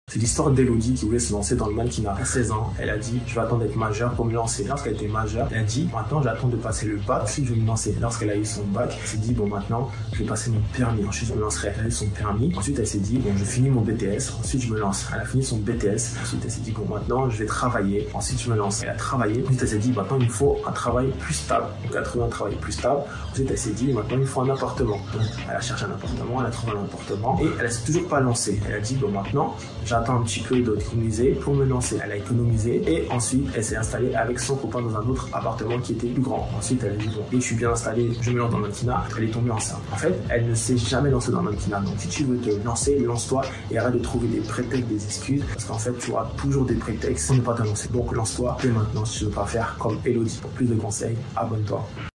C'est l'histoire d'Elodie qui voulait se lancer dans le mannequinat. À 16 ans, elle a dit « je vais attendre d'être majeure pour me lancer ». Lorsqu'elle était majeure, elle a dit « maintenant j'attends de passer le bac, ensuite je vais me lancer ». Lorsqu'elle a eu son bac, elle s'est dit « bon maintenant je vais passer mon permis, ensuite je me lancerai ». Elle a eu son permis, ensuite elle s'est dit « bon je finis mon BTS, ensuite je me lance ». Elle a fini son BTS, ensuite elle s'est dit « bon maintenant je vais travailler, ensuite je me lance ». Elle a travaillé, ensuite elle s'est dit « maintenant il me faut un travail plus stable ». Donc elle a trouvé un travail plus stable, ensuite elle s'est dit « maintenant il me faut un appartement ». Donc elle a cherché un appartement, elle a trouvé un appartement et elle s'est toujours pas lancée. Elle a dit « bon maintenant j'attends un petit peu d'économiser pour me lancer ». Elle a économisé et ensuite elle s'est installée avec son copain dans un autre appartement qui était plus grand. Ensuite elle a dit bon, et je suis bien installée, je me lance dans le mannequinat. Elle est tombée enceinte. En fait, elle ne s'est jamais lancée dans le mannequinat. Donc si tu veux te lancer, lance-toi et arrête de trouver des prétextes, des excuses, parce qu'en fait tu auras toujours des prétextes pour ne pas te lancer. Donc lance-toi dès maintenant si tu veux pas faire comme Elodie. Pour plus de conseils, abonne-toi.